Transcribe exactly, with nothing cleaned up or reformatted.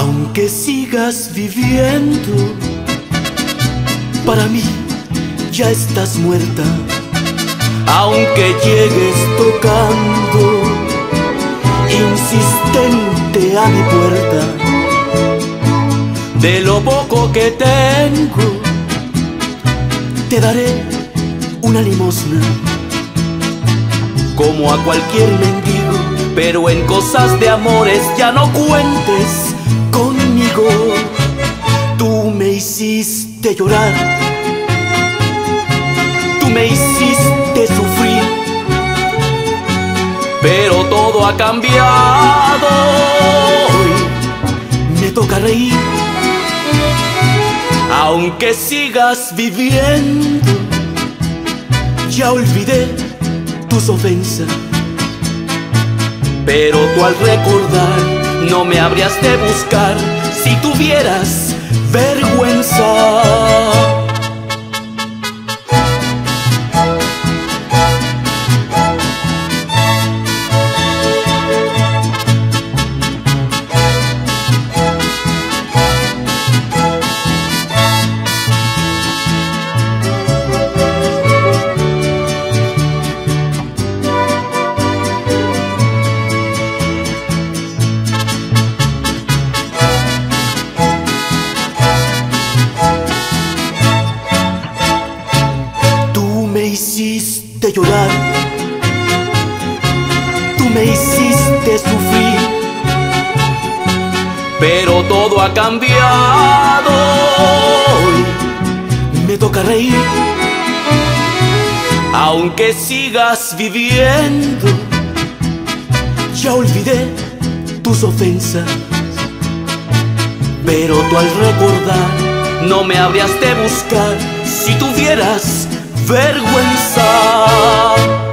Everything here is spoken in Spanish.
Aunque sigas viviendo, para mí ya estás muerta. Aunque llegues tocando insistente a mi puerta, de lo poco que tengo te daré una limosna, como a cualquier mendigo. Pero en cosas de amores ya no cuentes conmigo. Tú me hiciste llorar, tú me hiciste sufrir, pero todo ha cambiado. Hoy me toca reír. Aunque sigas viviendo, ya olvidé tus ofensas, pero tú al recordar no me habrías de buscar si tuvieras vergüenza. Tú me hiciste llorar, tú me hiciste sufrir, pero todo ha cambiado. Hoy me toca reír. Aunque sigas viviendo, ya olvidé tus ofensas, pero tú al recordar no me habrías de buscar si tuvieras vergüenza.